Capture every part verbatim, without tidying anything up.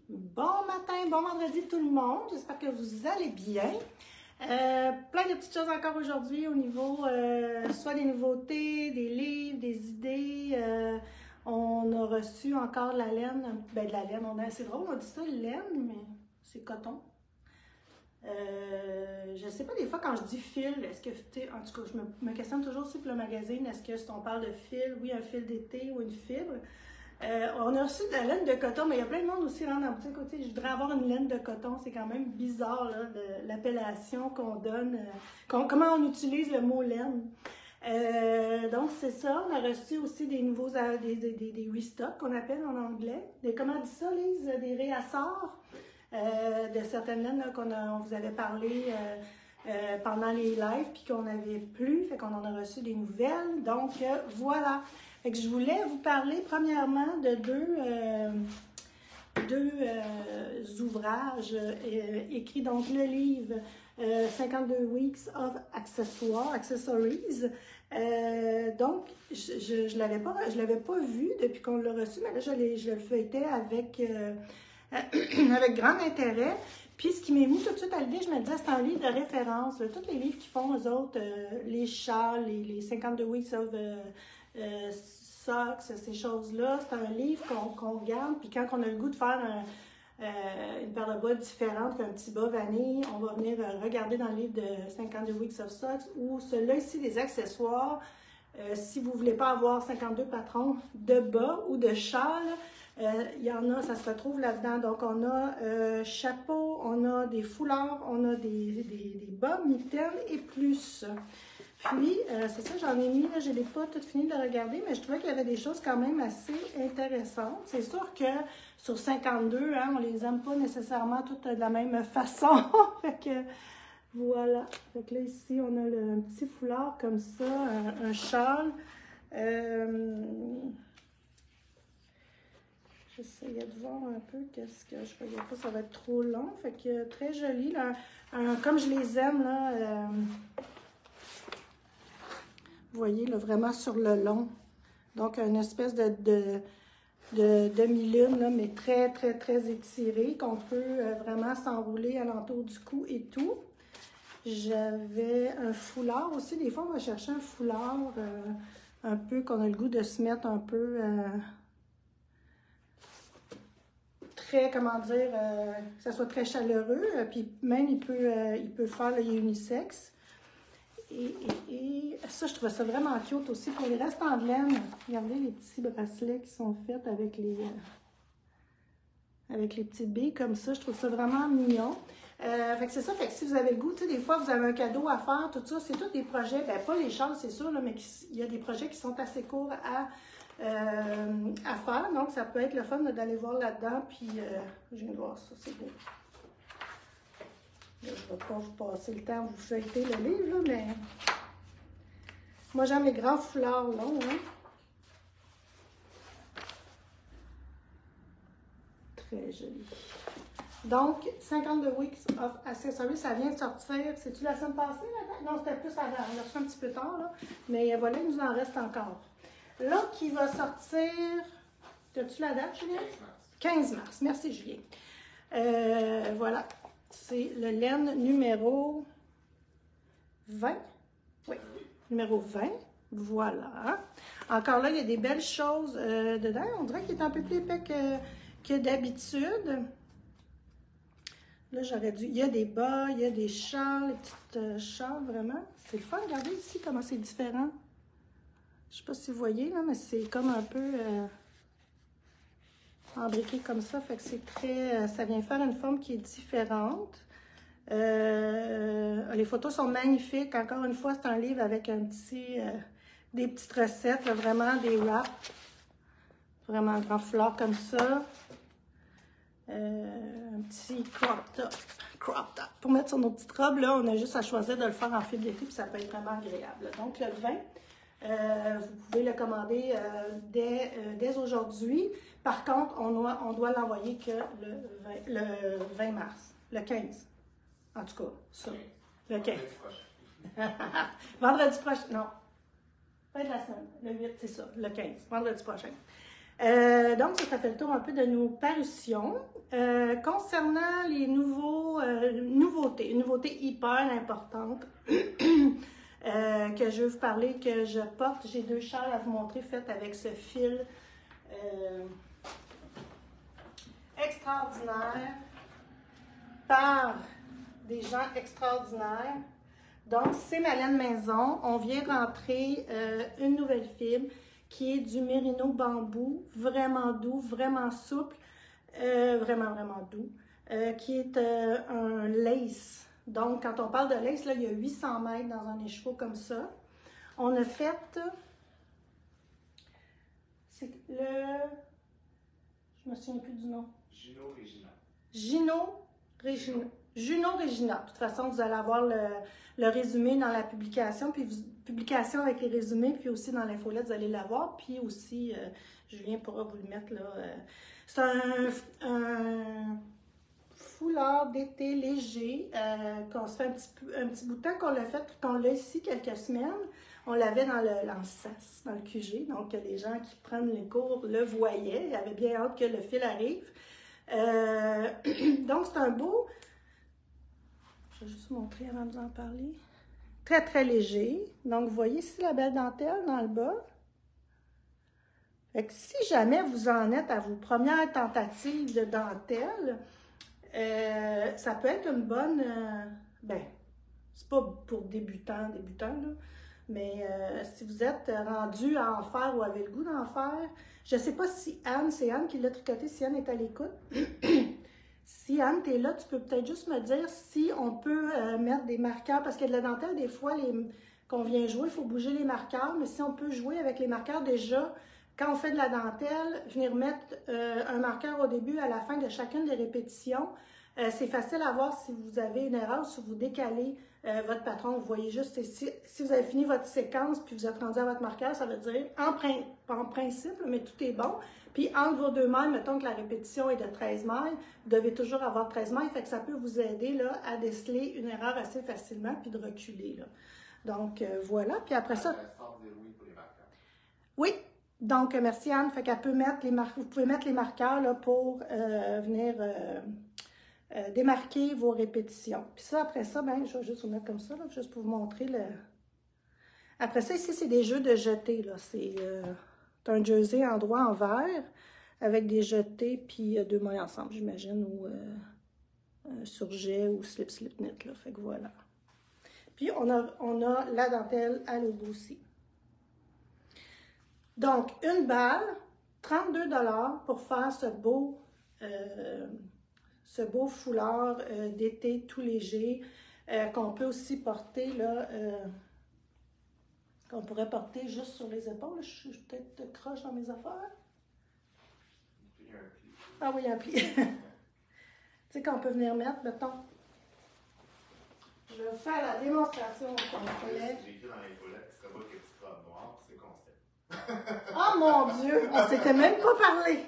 Bon matin, bon vendredi tout le monde. J'espère que vous allez bien. Euh, plein de petites choses encore aujourd'hui au niveau euh, soit des nouveautés, des livres, des idées. Euh, on a reçu encore de la laine. Ben de la laine, on a, c'est drôle, on dit ça, laine, mais c'est coton. Euh, je sais pas, des fois quand je dis fil, est-ce que, en tout cas, je me, me questionne toujours aussi pour le magazine, est-ce que si on parle de fil, oui, un fil d'été ou une fibre. Euh, on a reçu de la laine de coton, mais il y a plein de monde aussi dans la boutique. Tu sais, je voudrais avoir une laine de coton, c'est quand même bizarre l'appellation qu'on donne, euh, qu'on, comment on utilise le mot laine. Euh, donc c'est ça, on a reçu aussi des nouveaux, des, des, des, des restocks qu'on appelle en anglais. Des, comment on dit ça, Lise? Des réassorts euh, de certaines laines qu'on on vous avait parlé euh, euh, pendant les lives, puis qu'on n'avait plus, fait qu'on en a reçu des nouvelles. Donc euh, voilà. Fait que je voulais vous parler premièrement de deux, euh, deux euh, ouvrages euh, écrits, donc le livre euh, cinquante-deux Weeks of Accessoires, Accessories. Euh, donc, je ne l'avais pas, je l'avais pas vu depuis qu'on l'a reçu, mais là, je, je le feuilletais avec, euh, avec grand intérêt. Puis, ce qui m'est mis tout de suite à l'idée, je me disais, c'est un livre de référence. Là, tous les livres qui font, eux autres, euh, les châles, les, les cinquante-deux Weeks of euh, euh, Socks, ces choses-là, c'est un livre qu'on qu'on regarde. Puis, quand on a le goût de faire un, euh, une paire de bas différente qu'un petit bas vanille, on va venir euh, regarder dans le livre de cinquante-deux Weeks of Socks ou celui-là ici, des accessoires. Euh, si vous ne voulez pas avoir cinquante-deux patrons de bas ou de châles, il euh, y en a, ça se retrouve là-dedans. Donc, on a euh, chapeau, on a des foulards, on a des, des, des bas, mitaines et plus. Puis, euh, c'est ça, j'en ai mis, là, je n'ai pas tout fini de regarder, mais je trouvais qu'il y avait des choses quand même assez intéressantes. C'est sûr que sur cinquante-deux, hein, on ne les aime pas nécessairement toutes de la même façon. Fait que, voilà. Fait que là, ici, on a le, un petit foulard comme ça, un, un châle. Euh, J'essayais de voir un peu qu'est-ce que je voyais pas, ça va être trop long. Fait que très joli, là. Un, comme je les aime, là. Euh, vous voyez, là, vraiment sur le long. Donc, une espèce de, de, de demi-lune, là, mais très, très, très étirée, qu'on peut euh, vraiment s'enrouler alentour du cou et tout. J'avais un foulard aussi. Des fois, on va chercher un foulard euh, un peu, qu'on a le goût de se mettre un peu... Euh, très, comment dire, euh, que ça soit très chaleureux. Euh, puis même, il peut, euh, il peut faire, là, il est unisexe. Et, et, et ça, je trouvais ça vraiment cute aussi. Pour les restants de laine, regardez les petits bracelets qui sont faits avec les, euh, avec les petites billes comme ça. Je trouve ça vraiment mignon. Euh, fait que c'est ça. Fait que si vous avez le goût, tu sais, des fois, vous avez un cadeau à faire, tout ça, c'est tous des projets, ben pas les châles, c'est sûr, là, mais il y a des projets qui sont assez courts à... Euh, à faire, donc ça peut être le fun d'aller voir là-dedans, puis euh, je viens de voir ça, c'est beau. Là, je ne vais pas vous passer le temps de vous feuilleter le livre, là, mais moi j'aime les grands foulards longs, hein. Très joli. Donc, cinquante-deux Weeks of Accessories, ça vient de sortir, c'est-tu la semaine passée? Là? Non, c'était plus avant, on l'a reçu un petit peu tard, là, mais voilà, il nous en reste encore. L'autre qui va sortir, as-tu la date, Julien? quinze mars. Merci, Julien. Euh, voilà, c'est le laine numéro vingt. Oui, numéro vingt. Voilà. Encore là, il y a des belles choses euh, dedans. On dirait qu'il est un peu plus épais que, que d'habitude. Là, j'aurais dû... Il y a des bas, il y a des châles, des petites euh, châles, vraiment. C'est le fun. Regardez ici comment c'est différent. Je ne sais pas si vous voyez, là, mais c'est comme un peu euh, embriqué comme ça. Fait que c'est très... Euh, ça vient faire une forme qui est différente. Euh, les photos sont magnifiques. Encore une fois, c'est un livre avec un petit, euh, des petites recettes, là, vraiment des wraps. Vraiment un grand foulard comme ça. Euh, un petit crop top. Crop top. Pour mettre sur nos petites robes, là, on a juste à choisir de le faire en fibre d'été, puis ça peut être vraiment agréable. Donc, le vingt. Euh, vous pouvez le commander euh, dès, euh, dès aujourd'hui. Par contre, on doit, on doit l'envoyer que le vingt, le vingt mars, le quinze. En tout cas, ça, le quinze. Vendredi prochain, non, pas de la semaine, le huit, c'est ça, le quinze, vendredi prochain. Euh, donc, ça, ça fait le tour un peu de nos parutions. Euh, concernant les nouveaux, euh, nouveautés, une nouveauté hyper importante euh, que je veux vous parler, que je porte, j'ai deux châles à vous montrer faites avec ce fil euh, extraordinaire par des gens extraordinaires. Donc, c'est ma laine maison. On vient rentrer euh, une nouvelle fibre qui est du mérino bambou, vraiment doux, vraiment souple, euh, vraiment, vraiment doux, euh, qui est euh, un lace. Donc, quand on parle de lace, là, il y a huit cents mètres dans un écheveau comme ça. On a fait, c'est le, je me souviens plus du nom. Gino Regina. Gino Regina. Juno Regina. De toute façon, vous allez avoir le, le résumé dans la publication, puis vous, publication avec les résumés, puis aussi dans l'infolette, vous allez l'avoir, puis aussi, euh, Julien pourra vous le mettre là. Euh, c'est un, un foulard d'été léger, euh, qu'on se fait un petit, un petit bout de temps qu'on l'a fait, qu'on l'a ici quelques semaines. On l'avait dans le l'Ansas, dans le Q G, donc les gens qui prennent les cours le voyaient, ils avaient bien hâte que le fil arrive. Euh, donc, c'est un beau... Je vais juste vous montrer avant de vous en parler. Très, très léger. Donc, vous voyez ici la belle dentelle dans le bas. Fait que si jamais vous en êtes à vos premières tentatives de dentelle, euh, ça peut être une bonne... Euh, ben, c'est pas pour débutants, débutants, là. Mais euh, si vous êtes rendu à en faire ou avez le goût d'en faire, je ne sais pas si Anne, c'est Anne qui l'a tricoté, si Anne est à l'écoute. Si Anne, tu es là, tu peux peut-être juste me dire si on peut euh, mettre des marqueurs, parce que de la dentelle, des fois, les, qu'on vient jouer, il faut bouger les marqueurs, mais si on peut jouer avec les marqueurs déjà, quand on fait de la dentelle, venir mettre euh, un marqueur au début, à la fin de chacune des répétitions, euh, c'est facile à voir si vous avez une erreur, si vous décalez euh, votre patron. Vous voyez juste, si, si vous avez fini votre séquence, puis vous êtes rendu à votre marqueur, ça veut dire, en, prin, pas en principe, mais tout est bon. Puis entre vos deux mailles, mettons que la répétition est de treize mailles, vous devez toujours avoir treize mailles, fait que ça peut vous aider là, à déceler une erreur assez facilement, puis de reculer. Là. Donc, euh, voilà. Puis après ça... Oui. Donc, merci Anne. Fait qu'elle peut mettre les mar... Vous pouvez mettre les marqueurs là, pour euh, venir euh, euh, démarquer vos répétitions. Puis ça, après ça, ben, je vais juste vous mettre comme ça, là, juste pour vous montrer le... Après ça, ici, c'est des jeux de jetés. Là. C'est euh, un jersey en droit en vert avec des jetés puis euh, deux mailles ensemble, j'imagine, ou euh, un surjet ou slip-slip knit. Là. Fait que voilà. Puis, on a, on a la dentelle à logo aussi. Donc, une balle, trente-deux dollars pour faire ce beau, euh, ce beau foulard euh, d'été tout léger euh, qu'on peut aussi porter, là, euh, qu'on pourrait porter juste sur les épaules. Je suis peut-être croche dans mes affaires. Il y a un pli. Ah oui, il y a un pli. Tu sais qu'on peut venir mettre, mettons. Je vais vous faire la démonstration au complet. J'ai écrit dans les toilettes que ce serait pas que petite robe noire, c'est concept. Oh mon Dieu, on s'était même pas parlé.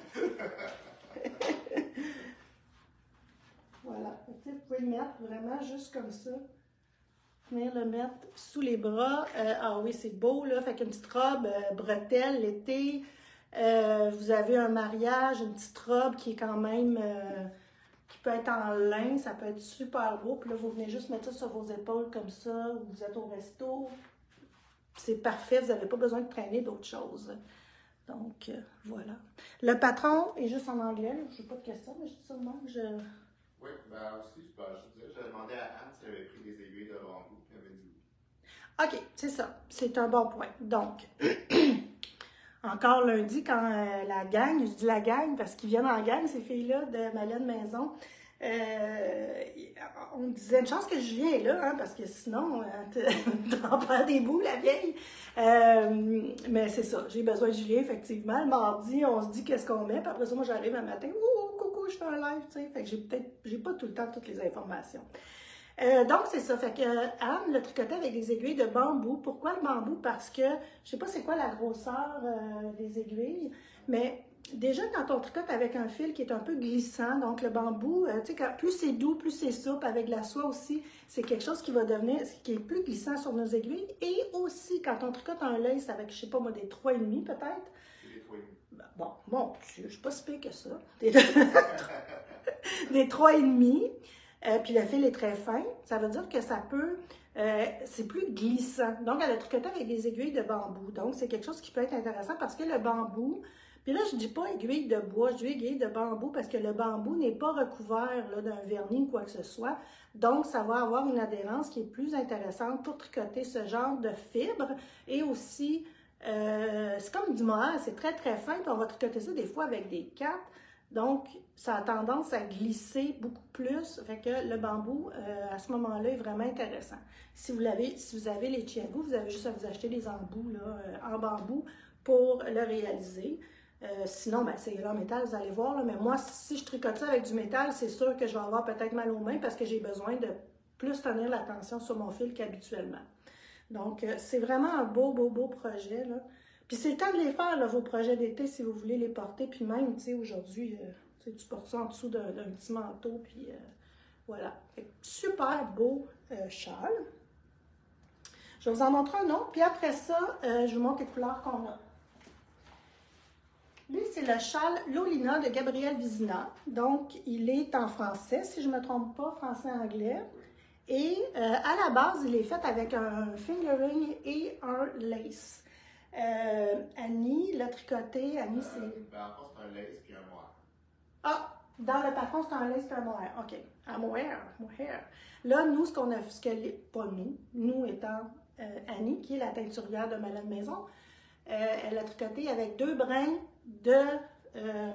Voilà, vous pouvez le mettre vraiment juste comme ça. Venir le mettre sous les bras. Euh, ah oui, c'est beau là, fait qu'une petite robe euh, bretelle l'été. Euh, vous avez un mariage, une petite robe qui est quand même, euh, qui peut être en lin, ça peut être super beau. Puis là, vous venez juste mettre ça sur vos épaules comme ça, ou vous êtes au resto. C'est parfait, vous n'avez pas besoin de traîner d'autres choses. Donc, euh, voilà. Le patron est juste en anglais. Je n'ai pas de questions, mais je dis ça de même. Je... Oui, ben aussi, ben, je disais, j'avais demandé à Anne si elle avait pris des aiguilles de bambou, puis elle avait dit oui. OK, c'est ça. C'est un bon point. Donc, encore lundi, quand euh, la gang, je dis la gang parce qu'ils viennent en gang, ces filles-là de ma laine maison, euh, on disait une chance que Julien est là, hein, parce que sinon, euh, t'en perds des bouts, la vieille. Euh, mais c'est ça, j'ai besoin de Julien, effectivement. Le mardi, on se dit qu'est-ce qu'on met, puis après ça, moi, j'arrive un matin, ouh, coucou, je fais un live, tu sais. Fait que j'ai peut-être, j'ai pas tout le temps toutes les informations. Euh, donc, c'est ça. Fait que euh, Anne le tricotait avec des aiguilles de bambou. Pourquoi le bambou? Parce que, je sais pas c'est quoi la grosseur euh, des aiguilles, mais déjà, quand on tricote avec un fil qui est un peu glissant, donc le bambou, euh, tu sais, plus c'est doux, plus c'est souple, avec de la soie aussi, c'est quelque chose qui va devenir, qui est plus glissant sur nos aiguilles. Et aussi, quand on tricote un lace avec, je sais pas moi, des trois et demi peut-être, C'est des trois et demi. bon, bon, je ne suis pas si pire que ça. Des, des trois virgule cinq. Euh, puis le fil est très fin. Ça veut dire que ça peut, euh, c'est plus glissant. Donc, elle a tricoté avec des aiguilles de bambou. Donc, c'est quelque chose qui peut être intéressant parce que le bambou, puis là, je ne dis pas aiguille de bois, je dis aiguille de bambou parce que le bambou n'est pas recouvert d'un vernis ou quoi que ce soit. Donc, ça va avoir une adhérence qui est plus intéressante pour tricoter ce genre de fibre. Et aussi, euh, c'est comme du mohair, c'est très très fin. Puis on va tricoter ça des fois avec des cartes. Donc, ça a tendance à glisser beaucoup plus. Fait que le bambou, euh, à ce moment-là, est vraiment intéressant. Si vous, l'avez, si vous avez les Chiago, vous avez juste à vous acheter des embouts là, euh, en bambou pour le réaliser. Euh, sinon, ben, c'est en métal, vous allez voir. Là, mais moi, si je tricote ça avec du métal, c'est sûr que je vais avoir peut-être mal aux mains parce que j'ai besoin de plus tenir la tension sur mon fil qu'habituellement. Donc, euh, c'est vraiment un beau, beau, beau projet, là. Puis c'est le temps de les faire, là, vos projets d'été, si vous voulez les porter. Puis même, tu sais, aujourd'hui, euh, tu portes ça en dessous d'un petit manteau, puis euh, voilà. Fait que super beau euh, châle. Je vais vous en montrer un autre. Puis après ça, euh, je vous montre les couleurs qu'on a. Lui, c'est le châle Lolina de Gabrielle Vizina. Donc, il est en français, si je ne me trompe pas, français-anglais. Et euh, à la base, il est fait avec un fingering et un lace. Euh, Annie l'a tricoté. Annie, c'est. Euh, ben, en fait, c'est un lace puis un mohair. Ah, dans le patron, c'est un lace et un mohair. OK. Un mohair. mohair. Là, nous, ce qu'on a. Ce que les, pas nous, nous étant euh, Annie, qui est la teinturière de Malade Maison, euh, elle a tricoté avec deux brins de. Euh,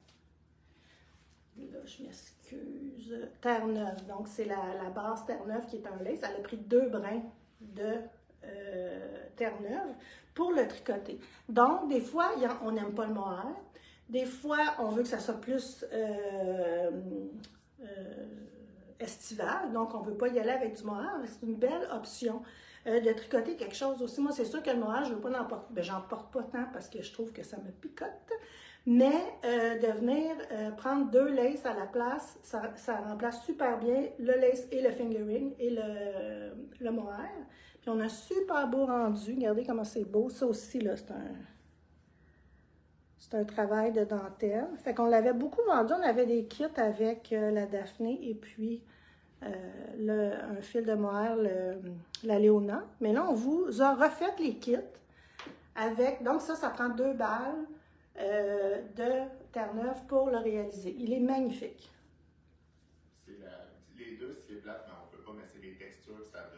là, je m'excuse. Terre-Neuve. Donc, c'est la, la base Terre-Neuve qui est en lace. Elle a pris deux brins de euh, Terre-Neuve pour le tricoter. Donc, des fois, y a, on n'aime pas le mohair. Des fois, on veut que ça soit plus euh, euh, estival. Donc, on ne veut pas y aller avec du mohair. C'est une belle option euh, de tricoter quelque chose aussi. Moi, c'est sûr que le mohair, je ne veux pas en porter. Ben, j'en porte pas tant parce que je trouve que ça me picote. Mais euh, de venir euh, prendre deux laces à la place, ça, ça remplace super bien le lace et le fingering et le, le mohair. Puis on a un super beau rendu. Regardez comment c'est beau. Ça aussi, là, c'est un, c'est un travail de dentelle. Fait qu'on l'avait beaucoup vendu. On avait des kits avec euh, la Daphné et puis euh, le, un fil de mohair, le, la Léona. Mais là, on vous a refait les kits avec... Donc ça, ça prend deux balles euh, de Terre-Neuve pour le réaliser. Il est magnifique. C'est la, les deux, c'est plate, mais on peut pas, mais c'est les textures que ça donne.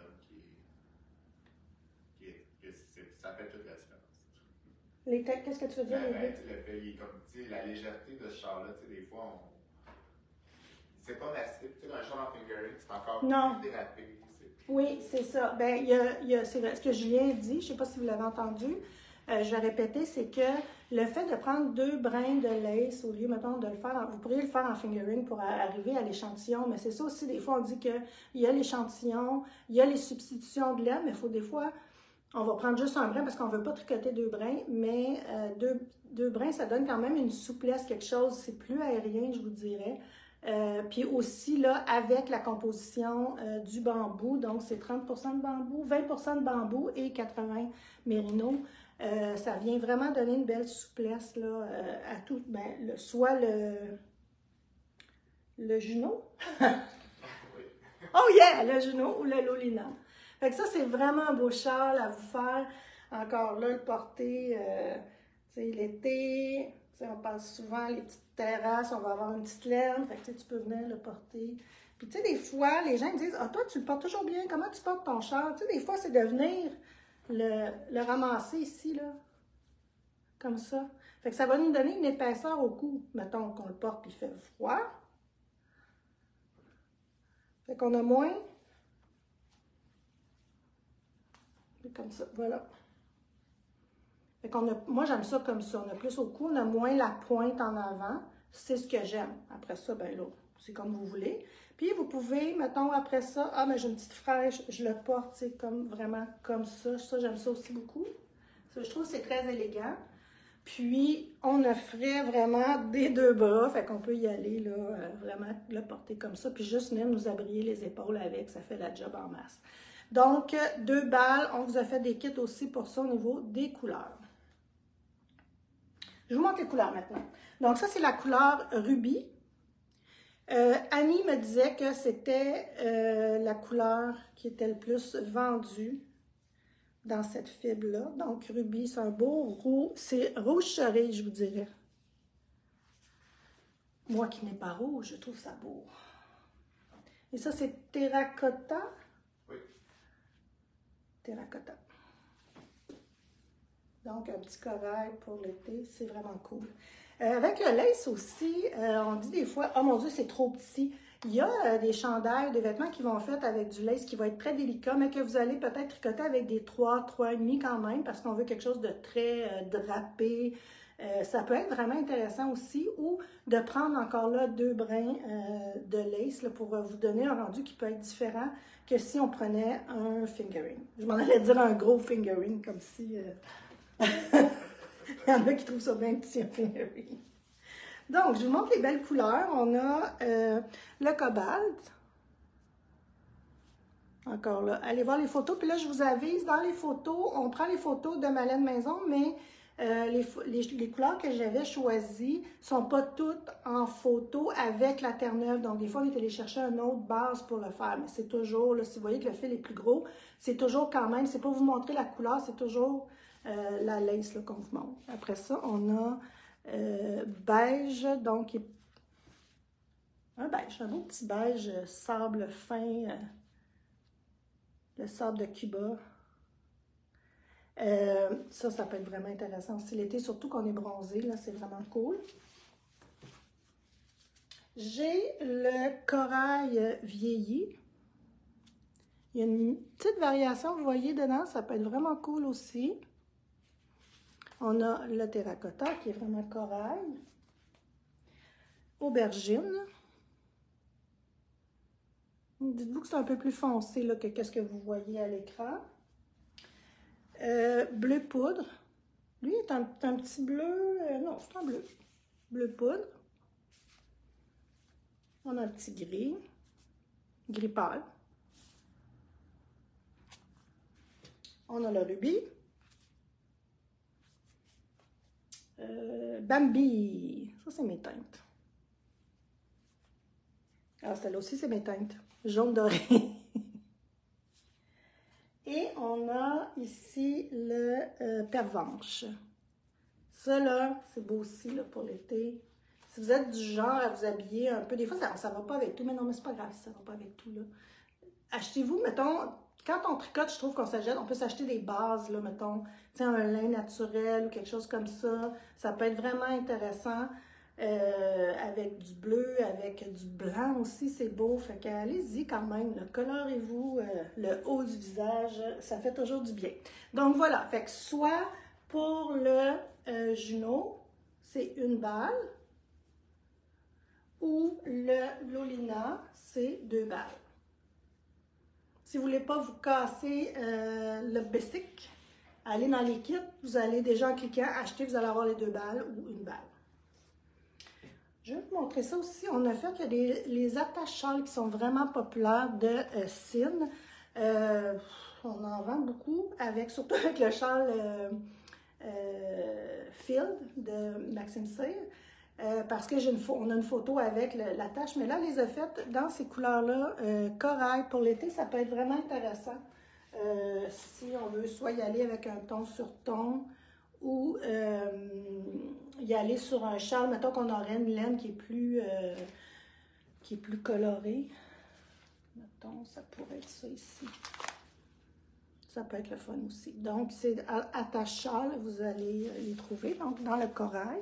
Ça fait toute la différence. Qu'est-ce que tu veux dire? Ben, ben, le fait, il est comme, la légèreté de ce char-là, des fois, on... c'est pas massif. Un char en fingering, c'est encore non. plus dérapé. Oui, c'est ça. Ben, il y a, il y a, c'est ce que Julien dit, je ne sais pas si vous l'avez entendu, euh, je vais répéter, c'est que le fait de prendre deux brins de lace au lieu, mettons, de le faire, en, vous pourriez le faire en fingering pour arriver à l'échantillon, mais c'est ça aussi, des fois, on dit qu'il y a l'échantillon, il y a les substitutions de laine, mais il faut des fois... On va prendre juste un brin parce qu'on ne veut pas tricoter deux brins, mais euh, deux, deux brins, ça donne quand même une souplesse, quelque chose, c'est plus aérien, je vous dirais. Euh, puis aussi, là, avec la composition euh, du bambou, donc c'est trente pour cent de bambou, vingt pour cent de bambou et quatre-vingts mérino. Euh, ça vient vraiment donner une belle souplesse là, euh, à tout, ben, le, soit le, le Juno. Oh yeah, le Juno ou le Lolina. Fait que ça, c'est vraiment un beau châle à vous faire. Encore là, le porter, euh, tu sais, l'été. On passe souvent les petites terrasses, on va avoir une petite laine. Fait que tu peux venir le porter. Puis, tu sais, des fois, les gens me disent « Ah, toi, tu le portes toujours bien. Comment tu portes ton châle? » Tu sais, des fois, c'est de venir le, le ramasser ici, là. Comme ça. Fait que ça va nous donner une épaisseur au cou. Mettons qu'on le porte puis il fait froid. Fait qu'on a moins... Comme ça, voilà. Fait qu'on a, moi, j'aime ça comme ça. On a plus au cou, on a moins la pointe en avant. C'est ce que j'aime. Après ça, ben là, c'est comme vous voulez. Puis, vous pouvez, mettons, après ça, ah, mais j'ai une petite fraîche, je le porte, c'est comme vraiment comme ça. Ça, j'aime ça aussi beaucoup. Ça, je trouve que c'est très élégant. Puis, on offrait vraiment des deux bras. Fait qu'on peut y aller, là, euh, vraiment le porter comme ça. Puis, juste même nous abrier les épaules avec. Ça fait la job en masse. Donc, deux balles, on vous a fait des kits aussi pour ça au niveau des couleurs. Je vous montre les couleurs maintenant. Donc, ça, c'est la couleur rubis. Euh, Annie me disait que c'était euh, la couleur qui était le plus vendue dans cette fibre-là. Donc, rubis, c'est un beau roux. C'est rouge cerise, je vous dirais. Moi qui n'ai pas rouge, je trouve ça beau. Et ça, c'est terracotta. Oui. Terracotta. Donc, un petit corail pour l'été, c'est vraiment cool. Euh, avec le lace aussi, euh, on dit des fois, oh mon Dieu, c'est trop petit. Il y a euh, des chandails, des vêtements qui vont faits avec du lace qui va être très délicat, mais que vous allez peut-être tricoter avec des trois, trois virgule cinq quand même, parce qu'on veut quelque chose de très euh, drapé. Euh, ça peut être vraiment intéressant aussi, ou de prendre encore là deux brins euh, de lace là, pour vous donner un rendu qui peut être différent que si on prenait un fingering. Je m'en allais dire un gros fingering, comme si... Euh... Il y en a qui trouvent ça bien petit, un fingering. Donc, je vous montre les belles couleurs. On a euh, le cobalt. Encore là. Allez voir les photos. Puis là, je vous avise, dans les photos, on prend les photos de ma laine maison, mais euh, les, les, les couleurs que j'avais choisies ne sont pas toutes en photo avec la Terre-Neuve. Donc, des fois, on est allé chercher une autre base pour le faire. Mais c'est toujours, là, si vous voyez que le fil est plus gros, c'est toujours quand même, c'est pour vous montrer la couleur, c'est toujours... Euh, la lace qu'on vous montre. Après ça, on a euh, beige, donc un beige, un beau petit beige euh, sable fin, euh, le sable de Cuba. Euh, ça, ça peut être vraiment intéressant aussi l'été, surtout qu'on est bronzé, là, c'est vraiment cool. J'ai le corail vieilli. Il y a une petite variation, vous voyez dedans, ça peut être vraiment cool aussi. On a le terracotta qui est vraiment corail. Aubergine. Dites-vous que c'est un peu plus foncé là, que ce que vous voyez à l'écran. Euh, bleu poudre. Lui est un, un petit bleu. Euh, non, c'est un bleu. Bleu poudre. On a un petit gris. Gris pâle. On a le rubis. Euh, Bambi, ça c'est mes teintes. Alors celle-là aussi c'est mes teintes, jaune doré. Et on a ici le euh, pervenche. Ça là, c'est beau aussi là, pour l'été. Si vous êtes du genre à vous habiller un peu, des fois ça ne va pas avec tout, mais non, mais c'est pas grave si ça ne va pas avec tout là. Achetez-vous, mettons, quand on tricote, je trouve qu'on s'achète, on peut s'acheter des bases, là, mettons, tu sais, un lin naturel ou quelque chose comme ça. Ça peut être vraiment intéressant euh, avec du bleu, avec du blanc aussi, c'est beau. Fait qu'allez-y quand même, colorez-vous euh, le haut du visage, ça fait toujours du bien. Donc voilà, fait que soit pour le euh, Juno, c'est une balle, ou le Lolina, c'est deux balles. Si vous ne voulez pas vous casser euh, le basic, allez dans les kits, vous allez déjà en cliquant acheter, vous allez avoir les deux balles ou une balle. Je vais vous montrer ça aussi. On a fait qu'il y a des, les attaches-châles qui sont vraiment populaires de euh, Sin. Euh, on en vend beaucoup, avec, surtout avec le châle euh, euh, Field de Maxime Cyr. Euh, parce que j'ai une on a une photo avec le, la tache, mais là, on les a faites dans ces couleurs-là, euh, corail pour l'été, ça peut être vraiment intéressant. Euh, si on veut soit y aller avec un ton sur ton, ou euh, y aller sur un châle, mettons qu'on aurait une laine qui est plus, euh, qui est plus colorée. Mettons, ça pourrait être ça ici. Ça peut être le fun aussi. Donc, c'est attache-châle, vous allez les trouver, donc dans le corail.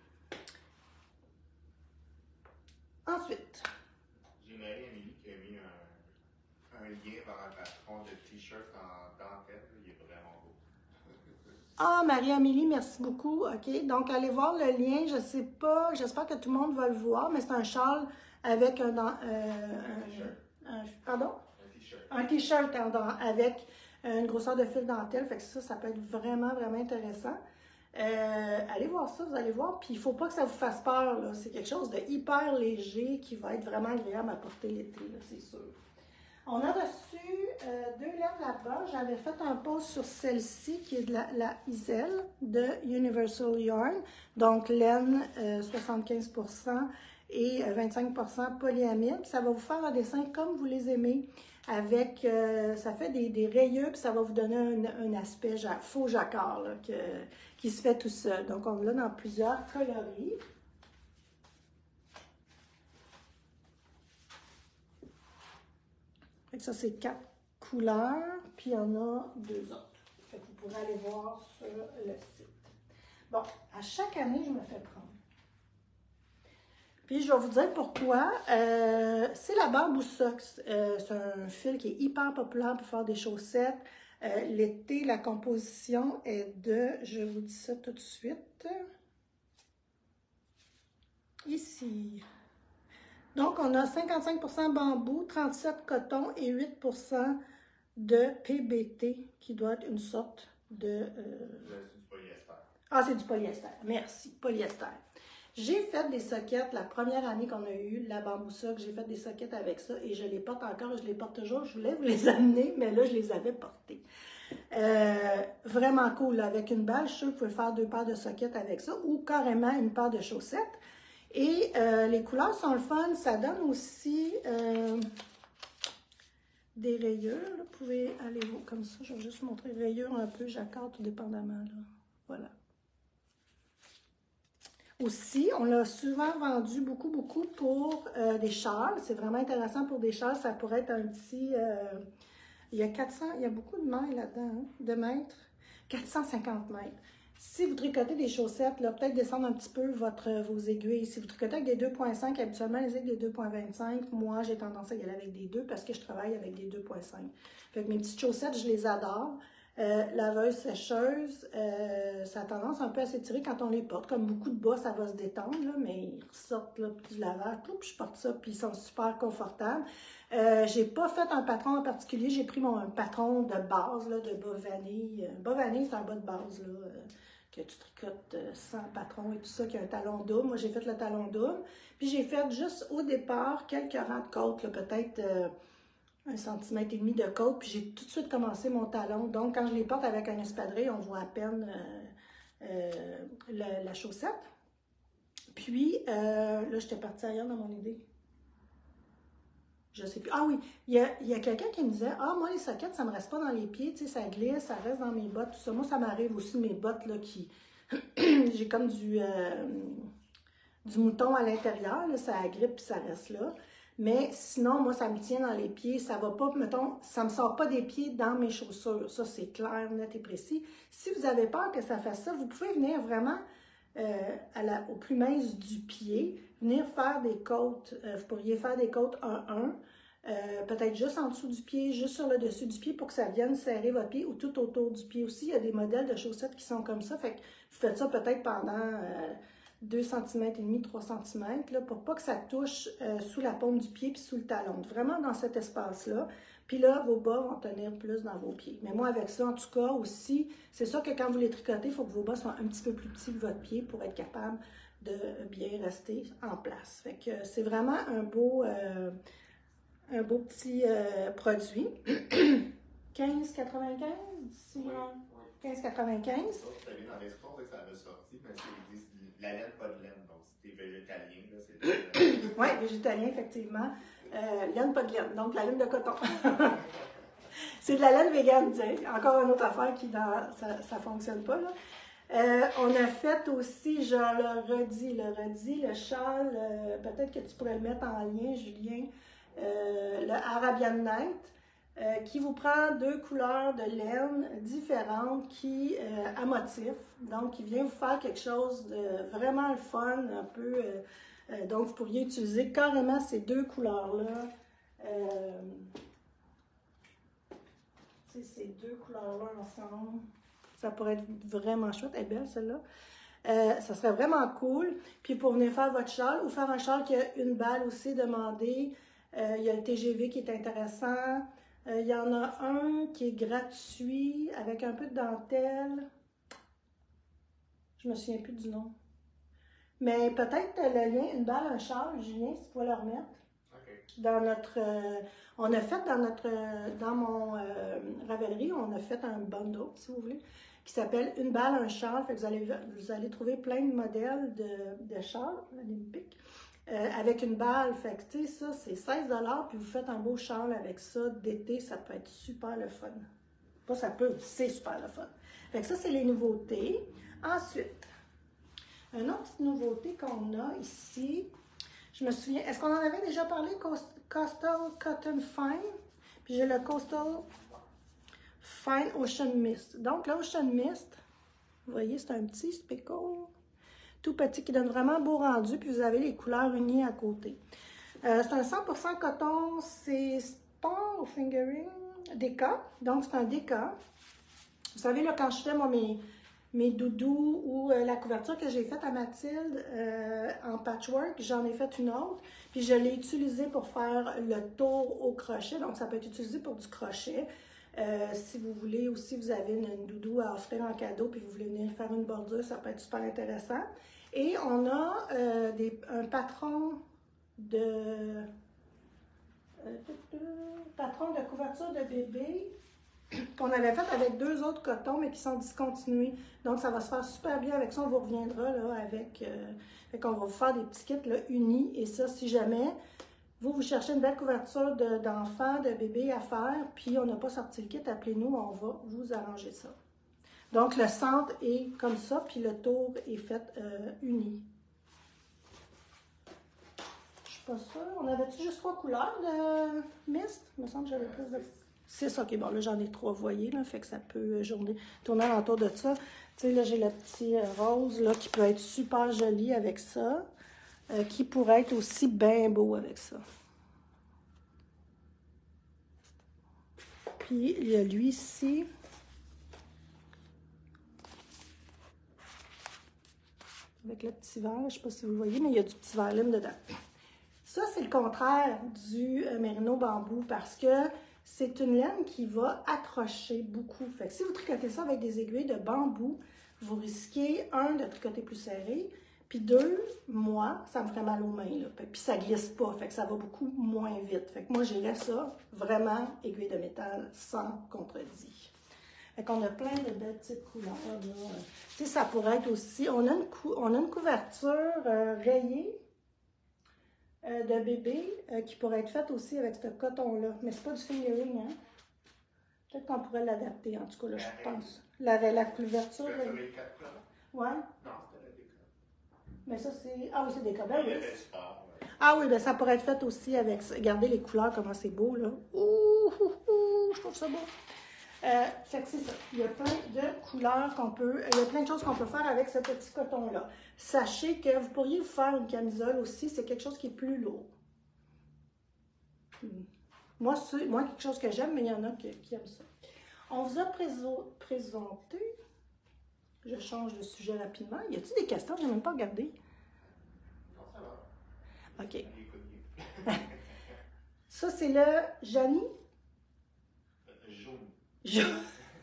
Ensuite. J'ai Marie-Amélie qui a mis un, un lien vers un patron de t-shirt en dentelle. Il est vraiment beau. Ah, Marie-Amélie, merci beaucoup. OK. Donc, allez voir le lien. Je ne sais pas, j'espère que tout le monde va le voir, mais c'est un châle avec un... Euh, un t-shirt. Pardon? Un t-shirt. Un t-shirt avec une grosseur de fil dentelle. Fait que ça, ça peut être vraiment, vraiment intéressant. Euh, allez voir ça, vous allez voir. Puis il ne faut pas que ça vous fasse peur. C'est quelque chose de hyper léger qui va être vraiment agréable à porter l'été, c'est sûr. On a reçu euh, deux laines là-bas. J'avais fait un post sur celle-ci qui est de la, la Isel de Universal Yarn. Donc laine euh, soixante-quinze pour cent et vingt-cinq pour cent polyamide. Ça va vous faire un dessin comme vous les aimez. Avec, euh, ça fait des, des rayures, puis ça va vous donner un, un aspect ja, faux jacquard là, que, qui se fait tout seul. Donc on l'a dans plusieurs coloris. Fait que ça, c'est quatre couleurs, puis il y en a deux autres. Fait que vous pourrez aller voir sur le site. Bon, à chaque année, je me fais prendre. Puis je vais vous dire pourquoi. Euh, c'est la Bamboo Socks. Euh, c'est un fil qui est hyper populaire pour faire des chaussettes. Euh, L'été, la composition est de, je vous dis ça tout de suite, ici. Donc, on a cinquante-cinq pour cent bambou, trente-sept pour cent coton et huit pour cent de P B T, qui doit être une sorte de... Euh... C'est du polyester. Ah, c'est du polyester. Merci, polyester. J'ai fait des soquettes la première année qu'on a eu la Bamboo Sock. J'ai fait des soquettes avec ça et je les porte encore, je les porte toujours. Je voulais vous les amener, mais là, je les avais portées. Euh, vraiment cool. Avec une balle, je suis sûre que vous pouvez faire deux paires de soquettes avec ça ou carrément une paire de chaussettes. Et euh, les couleurs sont le fun. Ça donne aussi euh, des rayures. Là. Vous pouvez aller comme ça. Je vais juste montrer rayures un peu jacquard, tout dépendamment. Là. Voilà. Aussi, on l'a souvent vendu beaucoup, beaucoup pour euh, des châles. C'est vraiment intéressant pour des châles. Ça pourrait être un petit... Euh, il y a quatre cents, il y a beaucoup de mailles là-dedans, hein, de mètres. quatre cent cinquante mètres. Si vous tricotez des chaussettes, peut-être descendre un petit peu votre, vos aiguilles. Si vous tricotez avec des deux virgule cinq, habituellement les aiguilles des deux virgule vingt-cinq, moi j'ai tendance à y aller avec des deux parce que je travaille avec des deux virgule cinq. Fait que mes petites chaussettes, je les adore. Euh, laveuse, sécheuse, euh, ça a tendance un peu à s'étirer quand on les porte. Comme beaucoup de bas, ça va se détendre, là, mais ils ressortent là, du lavage, puis je porte ça, puis ils sont super confortables. Euh, j'ai pas fait un patron en particulier, j'ai pris mon un patron de base là, de bas vanille. Bas vanille, c'est un bas de base là, euh, que tu tricotes euh, sans patron et tout ça, qui a un talon double. Moi, j'ai fait le talon double. Puis j'ai fait juste au départ quelques rangs de côte, peut-être euh, un centimètre et demi de côte, puis j'ai tout de suite commencé mon talon. Donc, quand je les porte avec un espadrille, on voit à peine euh, euh, la, la chaussette. Puis, euh, là, j'étais partie ailleurs dans mon idée. Je sais plus. Ah oui, il y a, il y a quelqu'un qui me disait « Ah, moi, les soquettes, ça me reste pas dans les pieds, tu sais, ça glisse, ça reste dans mes bottes, tout ça. » Moi, ça m'arrive aussi, mes bottes, là, qui... j'ai comme du, euh, du mouton à l'intérieur, là, ça agrippe puis ça reste là. Mais sinon, moi, ça me tient dans les pieds. Ça va pas, mettons, ça me sort pas des pieds dans mes chaussures. Ça, c'est clair, net et précis. Si vous avez peur que ça fasse ça, vous pouvez venir vraiment euh, à la, au plus mince du pied, venir faire des côtes. Euh, vous pourriez faire des côtes un un, euh, peut-être juste en dessous du pied, juste sur le dessus du pied pour que ça vienne serrer votre pied ou tout autour du pied aussi. Il y a des modèles de chaussettes qui sont comme ça. Fait que vous faites ça peut-être pendant... Euh, deux centimètres et demi, trois centimètres, là, pour pas que ça touche euh, sous la paume du pied puis sous le talon. Vraiment dans cet espace-là. Puis là, vos bas vont tenir plus dans vos pieds. Mais moi, avec ça, en tout cas, aussi, c'est sûr que quand vous les tricotez, il faut que vos bas soient un petit peu plus petits que votre pied pour être capable de bien rester en place. Fait que c'est vraiment un beau, euh, un beau petit euh, produit. quinze quatre-vingt-quinze? Oui, oui. quinze quatre-vingt-quinze. Dans les sports, ça avait sorti, mais c'est la laine, pas de laine. Donc, si t'es végétalien, là, c'est... Oui, végétalien, effectivement. Euh, laine, pas de laine. Donc, la laine de coton. C'est de la laine végane, tiens. Encore une autre affaire qui, dans, ça ne fonctionne pas, là. Euh, on a fait aussi, je le redis, le redis, le châle, euh, peut-être que tu pourrais le mettre en lien, Julien, euh, le Arabian Night. Euh, qui vous prend deux couleurs de laine différentes qui euh, à motif, donc qui vient vous faire quelque chose de vraiment le fun, un peu, euh, euh, donc vous pourriez utiliser carrément ces deux couleurs-là, euh, ces deux couleurs-là ensemble, ça pourrait être vraiment chouette, elle est belle celle-là. Euh, ça serait vraiment cool, puis pour venir faire votre châle, ou faire un châle qui a une balle aussi demandée, euh, il y a le T G V qui est intéressant. Euh, il y en a un qui est gratuit avec un peu de dentelle. Je me souviens plus du nom. Mais peut-être le lien, une balle, un châle, Julien, si tu pouvais le remettre. OK. Dans notre, euh, on a fait dans notre, euh, dans mon euh, Ravelry, on a fait un bundle, si vous voulez, qui s'appelle Une balle, un châle. Fait que vous allez, vous allez trouver plein de modèles de, de châles, olympiques, euh, avec une balle. Fait que, tu sais, ça, c'est seize dollars, puis vous faites un beau châle avec ça d'été, ça peut être super le fun. Pas ça peut, c'est super le fun. Fait que ça, c'est les nouveautés. Ensuite, une autre petite nouveauté qu'on a ici, je me souviens, est-ce qu'on en avait déjà parlé? Coastal Cotton Fine, puis j'ai le Coastal Fine Ocean Mist. Donc, l'Ocean Mist, vous voyez, c'est un petit speckle, tout petit, qui donne vraiment un beau rendu, puis vous avez les couleurs unies à côté. Euh, c'est un cent pour cent coton, c'est Star au fingering, déca, donc c'est un déca. Vous savez, là, quand je fais, moi, mes, mes doudous ou euh, la couverture que j'ai faite à Mathilde euh, en patchwork, j'en ai fait une autre, puis je l'ai utilisée pour faire le tour au crochet, donc ça peut être utilisé pour du crochet. Euh, si vous voulez aussi, vous avez une, une doudou à offrir en cadeau, puis vous voulez venir faire une bordure, ça peut être super intéressant. Et on a euh, des, un patron de, euh, patron de couverture de bébé, qu'on avait fait avec deux autres cotons, mais qui sont discontinués. Donc, ça va se faire super bien avec ça. On vous reviendra là, avec... Euh, fait qu'on va vous faire des petits kits là, unis. Et ça, si jamais vous, vous cherchez une belle couverture d'enfants, de, de bébés à faire, puis on n'a pas sorti le kit, appelez-nous, on va vous arranger ça. Donc, le centre est comme ça, puis le tour est fait euh, uni. Je suis pas sûre. On avait-tu juste trois couleurs de mist? Il me semble que j'avais plus de... six, ok, bon, là, j'en ai trois, voyez, là, fait que ça peut journée, tourner alentour de ça. Tu sais, là, j'ai le petit euh, rose, là, qui peut être super joli avec ça, euh, qui pourrait être aussi bien beau avec ça. Puis, il y a lui ici. Avec le petit verre, je ne sais pas si vous le voyez, mais il y a du petit verre lime dedans. Ça, c'est le contraire du euh, mérino bambou, parce que c'est une laine qui va accrocher beaucoup. Fait que si vous tricotez ça avec des aiguilles de bambou, vous risquez, un, de tricoter plus serré, puis deux, moi, ça me ferait mal aux mains, là. Puis ça glisse pas, fait que ça va beaucoup moins vite. Fait que moi, j'irais ça, vraiment, aiguille de métal, sans contredit. Fait qu'on a plein de belles petites couleurs, là. Tu sais, ça pourrait être aussi, on a une, cou on a une couverture euh, rayée, Euh, de bébé euh, qui pourrait être faite aussi avec ce coton-là. Mais c'est pas du fingering, hein? Peut-être qu'on pourrait l'adapter, en tout cas, là, je pense. La, la couverture. Tu as les quatre couleurs? Ouais. Non, c'était la déca. Mais ça, c'est... Ah oui, c'est des couleurs, Il y oui. avait sport, ouais. Ah oui, ben ça pourrait être fait aussi avec... Regardez les couleurs, comment c'est beau, là. Ouh, ouh, ouh, je trouve ça beau. Euh, fait que c'est ça. Il y a plein de couleurs qu'on peut... Il y a plein de choses qu'on peut faire avec ce petit coton-là. Sachez que vous pourriez vous faire une camisole aussi. C'est quelque chose qui est plus lourd. Hmm. Moi, c'est moi quelque chose que j'aime, mais il y en a qui, qui aiment ça. On vous a présenté... Je change de sujet rapidement. Y a-t-il des questions? Je n'ai même pas regardé. Non, ça va. OK. Ça, c'est le Jani? Jaune. Jaune.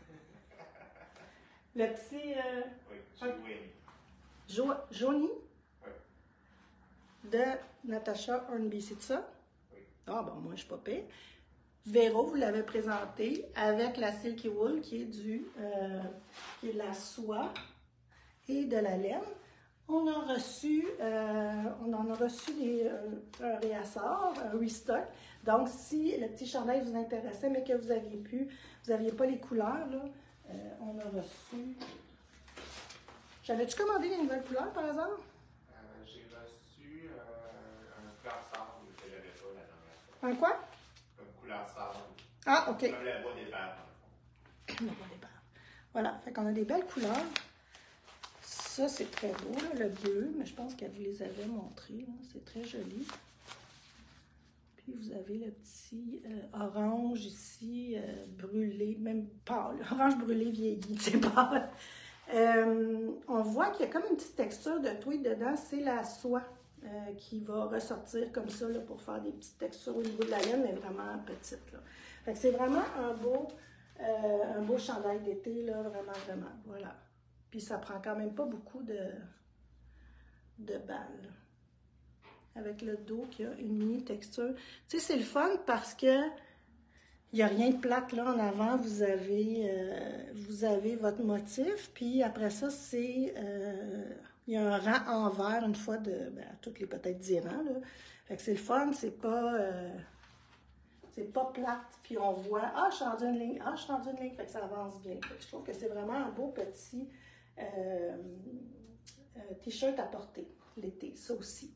Le petit... Euh, oui, jo Joni? Oui. De Natasha Hornby, c'est ça? Oui. Ah, bon, moi, je suis pas pire. Véro, vous l'avez présenté avec la Silky Wool, qui est du... Euh, qui est de la soie et de la laine. On a reçu, euh, on en a reçu des, euh, un réassort, un restock. Donc, si le petit chandail vous intéressait, mais que vous aviez pu, vous n'aviez pas les couleurs, là, euh, on a reçu... J'avais-tu commandé des nouvelles couleurs, par hasard? Euh, J'ai reçu euh, un couleur sable que j'avais pas la dernière fois. Un quoi? Comme couleur sable. Ah, OK. Comme la bois des pères, dans le fond. La bois des pères. Voilà, fait qu'on a des belles couleurs. Ça, c'est très beau, là, le bleu, mais je pense qu'elle vous les avait montrés. C'est très joli. Puis, vous avez le petit euh, orange ici, euh, brûlé, même pâle. Orange brûlé vieilli, c'est pâle. Euh, on voit qu'il y a comme une petite texture de tweed dedans. C'est la soie euh, qui va ressortir comme ça là, pour faire des petites textures au niveau de la laine, mais vraiment petite. Là. Fait que c'est vraiment un beau, euh, un beau chandail d'été, là, vraiment, vraiment. Voilà. Puis ça prend quand même pas beaucoup de, de balles. avec le dos qui a une mini texture. Tu sais, c'est le fun parce que il n'y a rien de plate là en avant. Vous avez, euh, vous avez votre motif. Puis après ça, c'est... Euh, il y a un rang en vert une fois de... Ben, toutes les peut-être dix rangs, là. Fait que c'est le fun, c'est pas... Euh, c'est pas plate. Puis on voit, ah, je suis rendue une ligne, ah, je suis rendue une ligne. Fait que ça avance bien. Fait que je trouve que c'est vraiment un beau petit euh, euh, t-shirt à porter l'été. Ça aussi.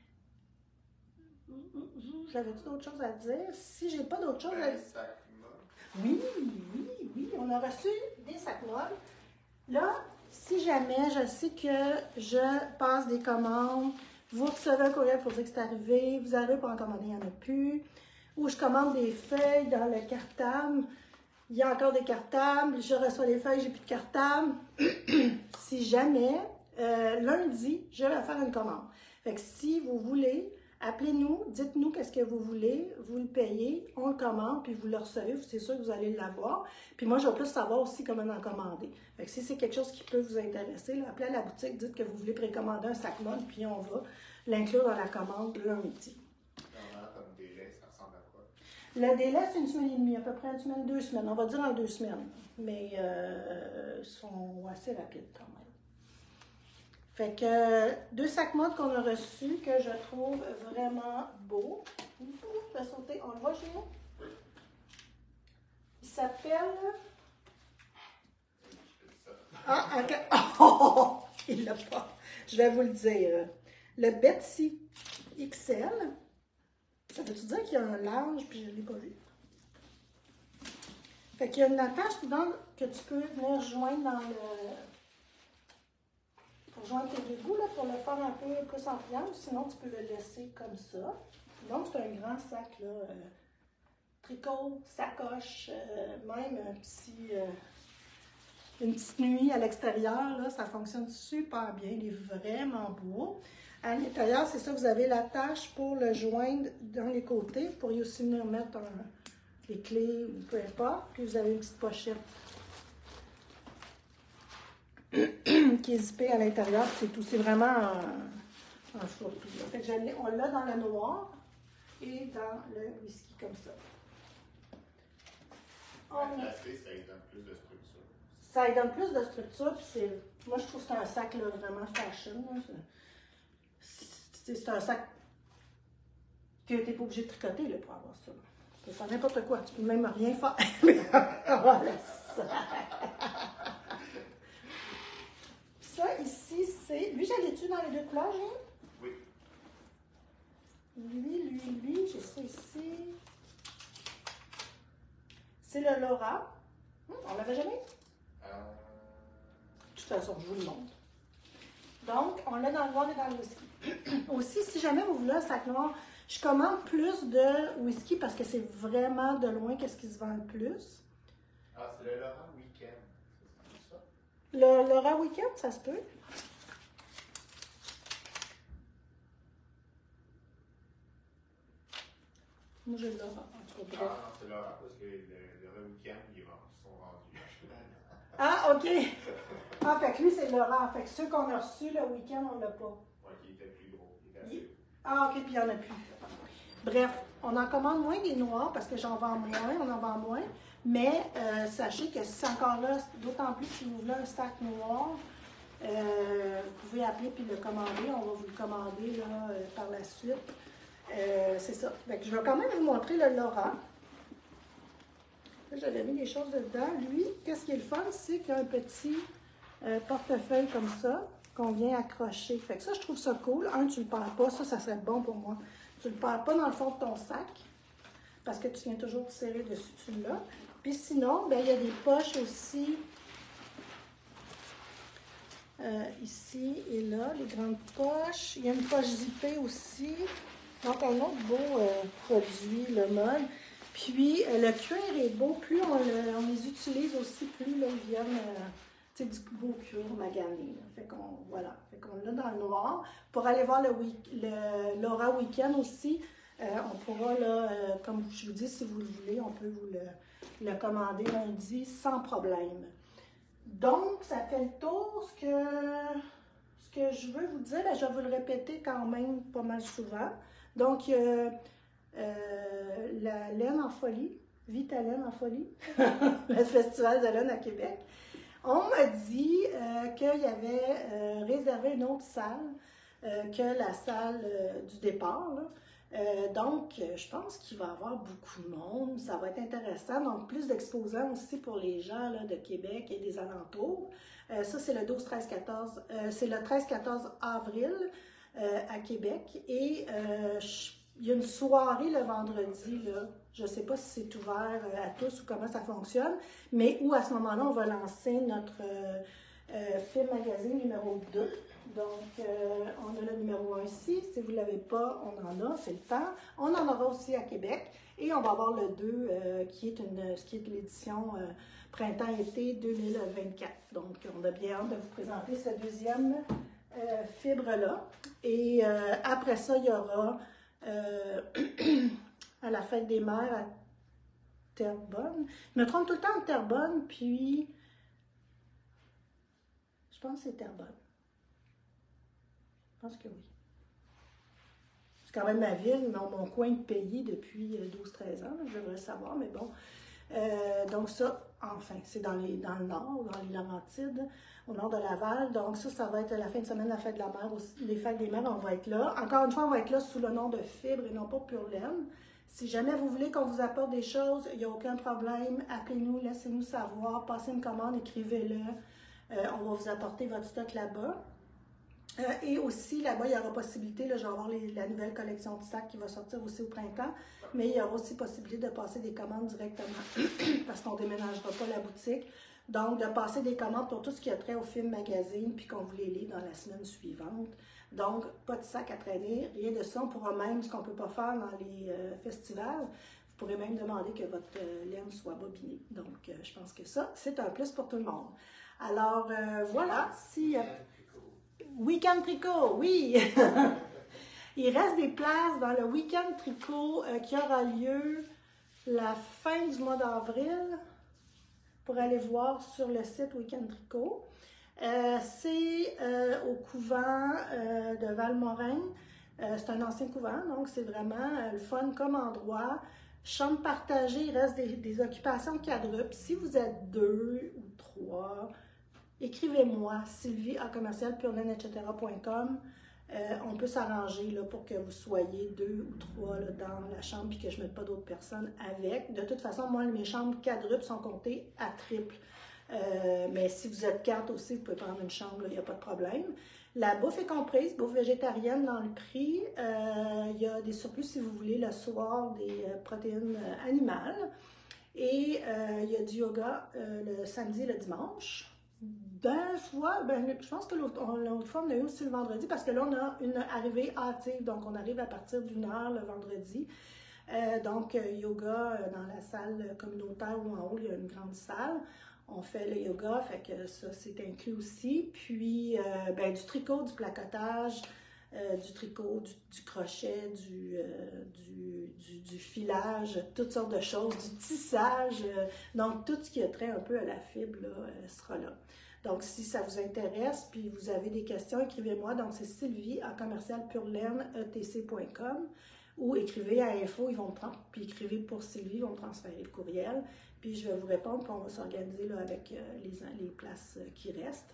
J'avais-tu d'autres choses à dire? Si j'ai pas d'autres choses à dire. Oui, oui, oui. On a reçu des sacs molles. Là, si jamais je sais que je passe des commandes, vous recevez un courriel pour dire que c'est arrivé, vous arrivez pour en commander, il n'y en a plus. Ou je commande des feuilles dans le cartable, il y a encore des cartables, je reçois des feuilles, j'ai plus de cartable. Si jamais, euh, lundi, je vais faire une commande. Fait que si vous voulez, appelez-nous, dites-nous qu'est-ce que vous voulez, vous le payez, on le commande, puis vous le recevez, c'est sûr que vous allez l'avoir. Puis moi, je vais plus savoir aussi comment en commander. Fait que si c'est quelque chose qui peut vous intéresser, là, appelez à la boutique, dites que vous voulez précommander un sac molle, puis on va l'inclure dans la commande lundi. Comme délai, ça ressemble à quoi? Le délai, c'est une semaine et demie, à peu près une semaine, deux semaines. On va dire en deux semaines, mais euh, ils sont assez rapides quand même. Fait que deux sacs modes qu'on a reçus que je trouve vraiment beaux. Je vais sauter, on le voit chez nous? Oui. Il s'appelle... Ah, ok. Oh, il l'a pas. Je vais vous le dire. Le Betsy X L. Ça veut-tu dire qu'il y a un large puis je ne l'ai pas vu? Fait qu'il y a une attache dedans que tu peux venir joindre dans le... Pour joindre tes égouts, là, pour le faire un peu plus en triangle, sinon tu peux le laisser comme ça. Donc c'est un grand sac, là, euh, tricot, sacoche, euh, même un petit, euh, une petite nuit à l'extérieur, là, ça fonctionne super bien, il est vraiment beau. À l'intérieur, c'est ça, vous avez l'attache pour le joindre dans les côtés. Vous pourriez aussi venir mettre un, les clés ou peu importe. Puis vous avez une petite pochette qui est zippée à l'intérieur. C'est tout. C'est vraiment un, un fourre-tout. Fait que on l'a dans le noir et dans le whisky comme ça. On... Placé, ça lui donne plus de structure. Ça lui donne plus de structure. Puis c'est, moi, je trouve que c'est un sac là, vraiment fashion. Là. C'est un sac que tu n'es pas obligé de tricoter là, pour avoir ça. Tu peux faire n'importe quoi. Tu peux même rien faire. Voilà ça. Ça ici, c'est... Lui, j'allais-tu dans les deux couleurs, Jean? Oui. Lui, lui, lui, j'ai ça ici. C'est le Laura. Hum, on l'avait jamais? Euh... De toute façon, je vous le montre. Donc, on l'a dans le noir et dans le whisky. Aussi, si jamais vous voulez un sac noir, je commande plus de whisky parce que c'est vraiment de loin qu'est-ce qui se vend le plus. Ah, c'est le Laura Weekend. C'est ça? Le Laura Weekend, ça se peut. Moi, j'ai le Laura. En tout cas, ah, non, c'est Laura parce que le, le Laura Weekend, ils sont rendus. Ah, OK. Ah, fait que lui, c'est Laura. Fait que ceux qu'on a reçus le week-end, on ne l'a pas. Oui, qui était plus gros. Il était assez... Ah, OK, puis il n'y en a plus. Bref, on en commande moins des noirs parce que j'en vends moins, on en vend moins. Mais euh, sachez que c'est encore là, d'autant plus si vous voulez un sac noir, euh, vous pouvez appeler puis le commander. On va vous le commander là, euh, par la suite. Euh, c'est ça. Fait que je vais quand même vous montrer le Laura. J'avais mis des choses dedans. Lui, qu'est-ce qui est le fun, c'est qu'il y a un petit euh, portefeuille comme ça qu'on vient accrocher. Fait que ça, je trouve ça cool. Un, tu ne le perds pas. Ça, ça serait bon pour moi. Tu ne le perds pas dans le fond de ton sac parce que tu viens toujours serrer dessus, tu l'as. Puis sinon, ben, il y a des poches aussi euh, ici et là, les grandes poches. Il y a une poche zippée aussi. Donc, un autre beau euh, produit, le mode. Puis, euh, le cuir est beau. Plus on, le, on les utilise aussi, plus là, ils viennent, euh, tu sais, du beau cuir magané. Là. Fait qu'on, voilà. Fait qu'on l'a dans le noir. Pour aller voir le, week, le Laura Weekend aussi, euh, on pourra, là, euh, comme je vous dis, si vous le voulez, on peut vous le, le commander lundi sans problème. Donc, ça fait le tour. Ce que, ce que je veux vous dire, là, je vais vous le répéter quand même pas mal souvent. Donc, euh, euh, la laine en folie, Vita Laine en folie, le festival de laine à Québec. On m'a dit euh, qu'il y avait euh, réservé une autre salle euh, que la salle euh, du départ, là. Euh, donc, je pense qu'il va y avoir beaucoup de monde, ça va être intéressant. Donc, plus d'exposants aussi pour les gens là, de Québec et des alentours. Euh, ça, c'est le douze, treize, quatorze, euh, c'est le treize, quatorze avril euh, à Québec. Et euh, il y a une soirée le vendredi, là. Je ne sais pas si c'est ouvert à tous ou comment ça fonctionne, mais où à ce moment-là, on va lancer notre euh, euh, film magazine numéro deux. Donc, euh, on a le numéro un ici. Si vous ne l'avez pas, on en a, c'est le temps. On en aura aussi à Québec. Et on va avoir le deux, euh, qui est une, qui est l'édition euh, printemps-été deux mille vingt-quatre. Donc, on a bien hâte de vous présenter cette deuxième euh, fibre-là. Et euh, après ça, il y aura euh, à la fête des mères à Terrebonne. Je me trompe tout le temps de Terrebonne, puis je pense que c'est Terrebonne. Je pense que oui. C'est quand même ma ville, mon, mon coin de pays depuis douze treize ans, je devrais le savoir, mais bon. Euh, donc ça, enfin, c'est dans, les, dans le nord, dans les Laurentides, au nord de Laval. Donc ça, ça va être la fin de semaine, la fête de la mer, aussi, les fêtes des mères, on va être là. Encore une fois, on va être là sous le nom de Fibre et non pas Pure Laine. Si jamais vous voulez qu'on vous apporte des choses, il n'y a aucun problème. Appelez-nous, laissez-nous savoir, passez une commande, écrivez-le. Euh, on va vous apporter votre stock là-bas. Euh, et aussi, là-bas, il y aura possibilité, là, je vais avoir les, la nouvelle collection de sacs qui va sortir aussi au printemps, mais il y aura aussi possibilité de passer des commandes directement, parce qu'on ne déménagera pas la boutique. Donc, de passer des commandes pour tout ce qui a trait au film magazine, puis qu'on vous les lit dans la semaine suivante. Donc, pas de sac à traîner, rien de ça. On pourra même, ce qu'on ne peut pas faire dans les euh, festivals, vous pourrez même demander que votre euh, laine soit bobinée. Donc, euh, je pense que ça, c'est un plus pour tout le monde. Alors, euh, voilà, si... Euh, Week-end tricot, oui! Il reste des places dans le week-end tricot euh, qui aura lieu la fin du mois d'avril pour aller voir sur le site Week-end Tricot. Euh, c'est euh, au couvent euh, de Valmorin. Euh, c'est un ancien couvent, donc c'est vraiment euh, le fun comme endroit. Chambre partagée, il reste des, des occupations quadruples. Si vous êtes deux ou trois, écrivez-moi, Sylvie à commercial pure laine et cetera point com. Euh, on peut s'arranger là, pour que vous soyez deux ou trois là, dans la chambre et que je ne mette pas d'autres personnes avec. De toute façon, moi, mes chambres quadruples sont comptées à triple. Euh, mais si vous êtes quatre aussi, vous pouvez prendre une chambre, il n'y a pas de problème. La bouffe est comprise, bouffe végétarienne dans le prix. Euh, il y a des surplus, si vous voulez, le soir, des euh, protéines euh, animales. Et euh, il y a du yoga euh, le samedi et le dimanche. D'un fois, ben, je pense que l'autre fois, on a eu aussi le vendredi, parce que là, on a une arrivée hâtive, donc on arrive à partir d'une heure le vendredi. Euh, donc, yoga euh, dans la salle communautaire ou en haut, il y a une grande salle. On fait le yoga, fait que ça, c'est inclus aussi. Puis, euh, ben, du tricot, du placotage, euh, du tricot, du, du crochet, du, euh, du, du, du filage, toutes sortes de choses, du tissage. Euh, donc, tout ce qui a trait un peu à la fibre là, euh, sera là. Donc, si ça vous intéresse, puis vous avez des questions, écrivez-moi. Donc, c'est Sylvie à commercial pure laine e t c point com ou écrivez à info, ils vont me prendre, puis écrivez pour Sylvie, ils vont me transférer le courriel. Puis je vais vous répondre, puis on va s'organiser là, avec euh, les, les places euh, qui restent.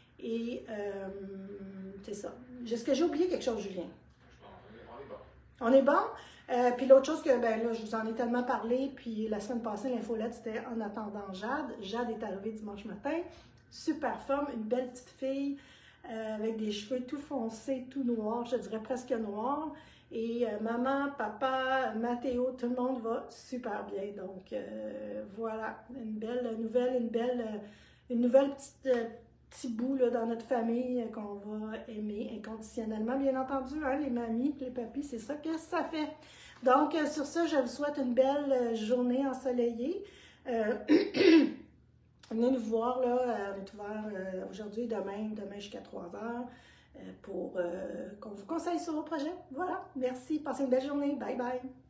Et euh, c'est ça. Est-ce que j'ai oublié quelque chose, Julien? On est bon. On est bon? Euh, puis l'autre chose que, ben là, je vous en ai tellement parlé, puis la semaine passée, l'infolette, c'était en attendant Jade. Jade est arrivée dimanche matin. Super forme, une belle petite fille, euh, avec des cheveux tout foncés, tout noirs, je dirais presque noirs. Et euh, maman, papa, Mathéo, tout le monde va super bien. Donc euh, voilà, une belle nouvelle, une belle, euh, une nouvelle petite, euh, petit bout là, dans notre famille euh, qu'on va aimer inconditionnellement, bien entendu, hein, les mamies, les papis, c'est ça que ça fait. Donc euh, sur ça, je vous souhaite une belle euh, journée ensoleillée. Euh, Venez nous voir, là, on est ouvert euh, aujourd'hui et demain, demain jusqu'à trois heures. Pour euh, qu'on vous conseille sur vos projets. Voilà, merci, passez une belle journée, bye bye.